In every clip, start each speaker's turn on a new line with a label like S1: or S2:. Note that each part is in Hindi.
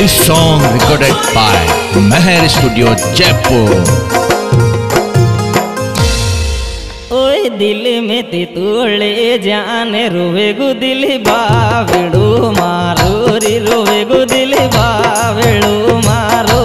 S1: This song recorded by Meher Studio, Jaipur.
S2: ओए दिल में ती तोड़े जाने रोवे गो दिल बावड़ो मारो रे रोवे गो दिल बावड़ो मारो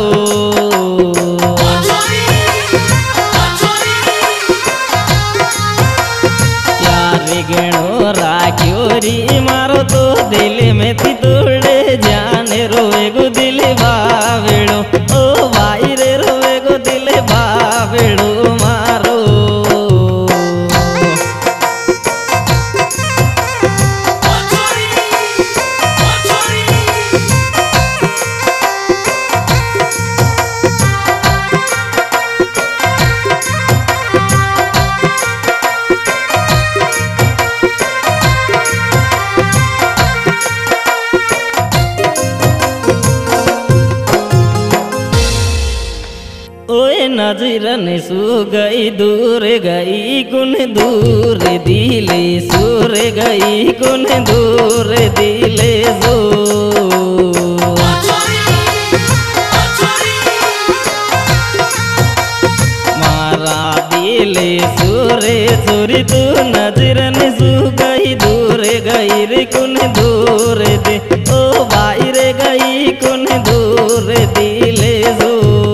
S2: यार गणो राख्यो री मारो तो दिल में ती तोड़े जाने रोवे गो दिल बावड़ो ओ भाई रे रोवे गो दिल बावड़ो मारो ओए नजरन सु गई दूर गई कुन दूर दिले सुर गई कुन दूर दिले जो मारा दिले सुरे चोरी तू नजरन सु गई दूर गई रे कुन दूर दे ओ भाई रे गई कुन दूर दिले जो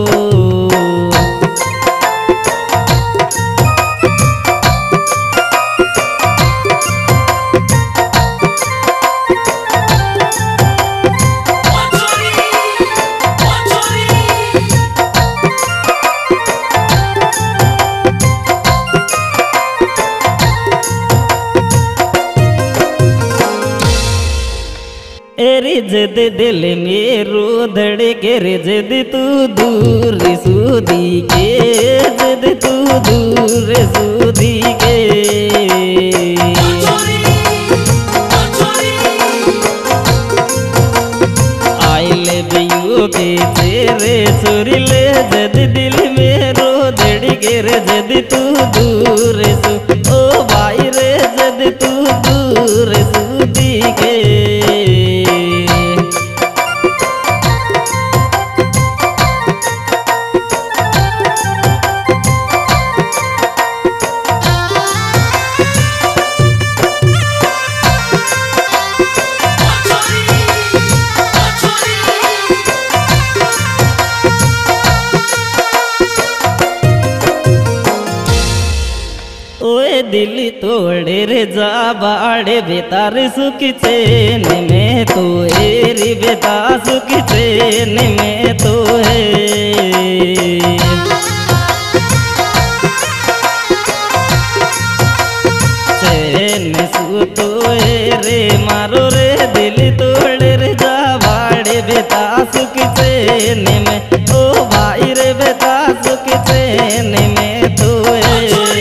S2: रिजद दिल मेरो धड़के रिजद तू दूर सूदी के जद तू दूर सूदी के आई लव यू के तेरे चोरी ले जद दिल मेरो धड़के रिजद तू दूर सू ओ भाई रे जद तू दूर सूदी के दिल तोड़े रे जा बाड़े बेतार सुख चैन में तो रे बेता सुख चैन में तो है चैन सु तो रे मारो रे दिल तोड़े रे जा बाड़े बेता सुख चैन में ओ भाई रे बेता सुख चैन में तो है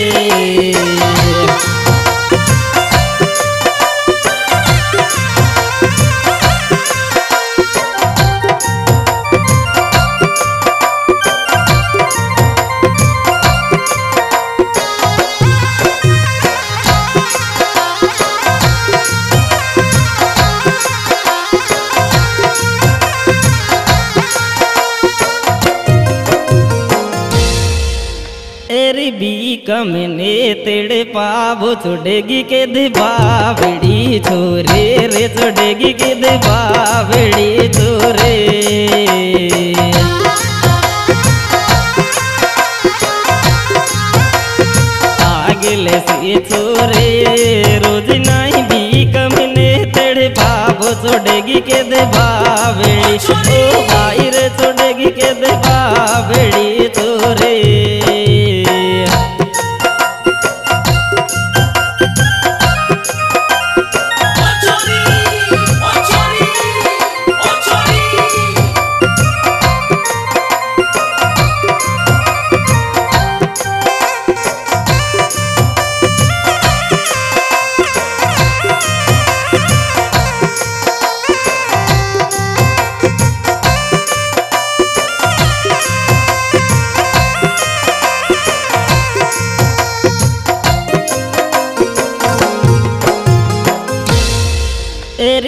S2: कमने तेड़े पावो छोड़ेगी के दे बावड़ी छोरे रे छोड़ेगी के दे बावड़ी छोरे आगले से छोरे रोज नहीं भी कमने तेड़े पावो छोड़ेगी के दे बावड़ी ओ भाई रे छोड़ेगी के दे बावड़ी छोरे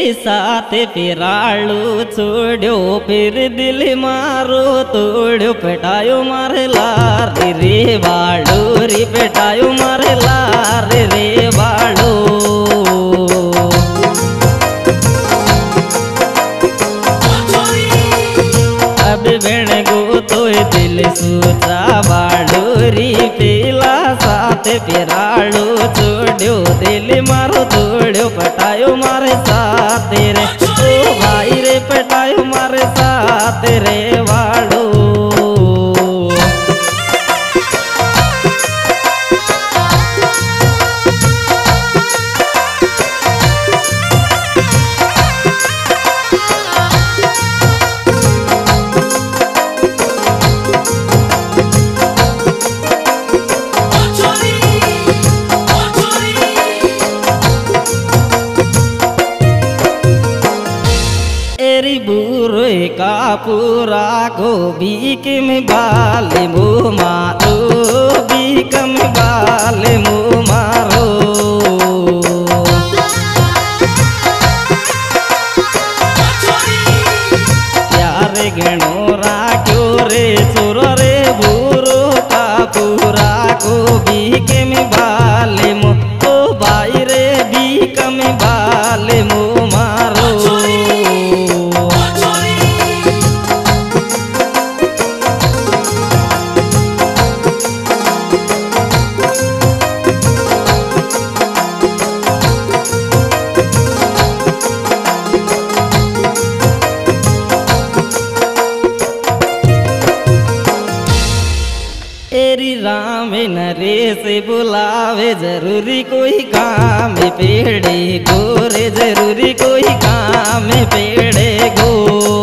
S2: साथ फिराड़ू छोड़ो फिर दिल मारो तोड़ो पेटायो मारे लार रे बाड़ो रे पेटायो मारे लार रे बाड़ो। अब बेण गो तो दिल सूचा बाड़ो री पीला साथ फिराड़ू छोड़ो दिल मारो तोड़ो पटायो मारे साथ रे ओ भाई रे पटायो मारे साथ रे वाड़ो। एरी बुरे का पूरा को बीक में बाल मुँह मारो बीक में बाल मुँह मारो। प्यार गणोरा क्यों रे चोर रे बुरो का पूरा को बीक में बाल मुँह ओ भाई रे बीक में बाल मुँह मारो। एरी राम नरेश बुलावे जरूरी कोई काम पेड़े गोरे जरूरी कोई काम पेड़े गो।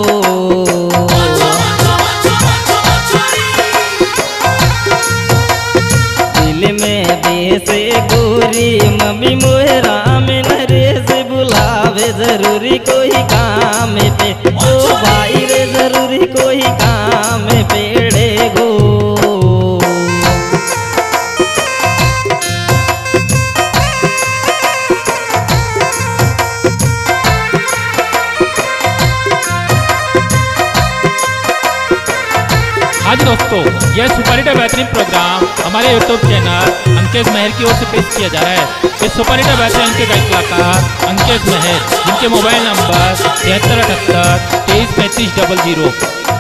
S2: दिल में बेसे गोरी मम्मी मोहे राम नरेश बुलावे जरूरी कोई काम पे ओ भाई रे जरूरी कोई काम पेड़े गो।
S3: आज दोस्तों यह सुपर हिट बेहतरीन प्रोग्राम हमारे यूट्यूब चैनल अंकेश मेहर की ओर से पेश किया जा रहा है। इस सुपर हिट बेहतरीन के गायक कलाकार अंकेश मेहर, जिनके मोबाइल नंबर 7378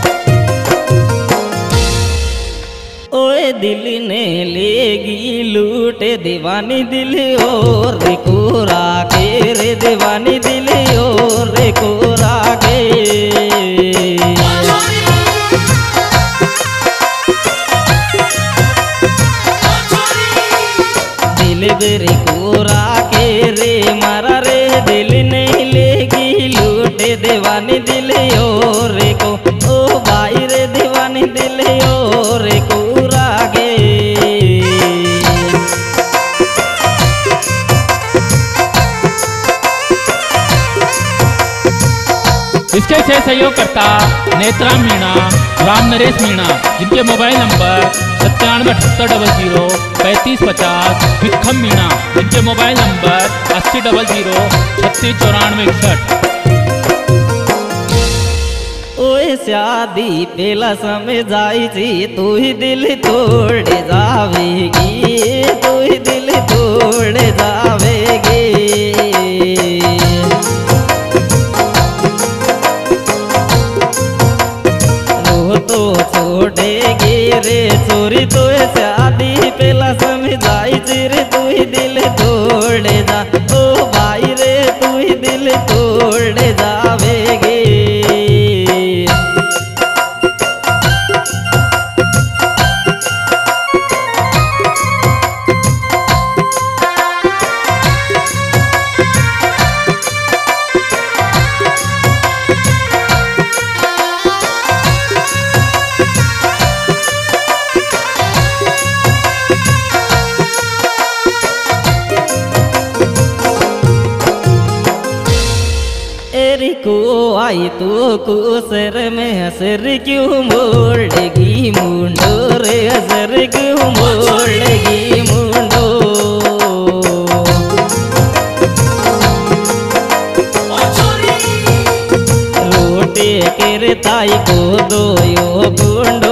S3: 2300।
S2: ओए दिल ने लेगी लूटे दीवानी दिल और कोरा के रे दीवानी दिल और कोरा के। दिल बेरे कोरा के रे मारा रे दिल नहीं लेगी लूटे दीवानी दिल और को ओ भाई रे दीवानी दिल और कोरा के।
S3: इसके से सहयोगकर्ता नेत्राम मीणा, राम नरेश मीणा, जिनके मोबाइल नंबर 977800 3550। भिक्खम मीणा, जिनके मोबाइल नंबर 8000 369461।
S2: ओए शादी पेला समय जाई थी तू ही दिल तोड़ जावेगी तू ही दिल तोड़ जावेगी। तो छोड़ेगी रे चोरी तो शादी पेला समझाई रे तू ही दिल तोड़ जा ओ भाई रे तू ही दिल तोड़ जावेगी। एरी को आई तो को सर में हसर क्यों मोड़ेगी मुंडो रे हसर क्यों मोड़ेगी मुंडो।
S4: ओ छोरी
S2: के रे ताई को दो यो गुंड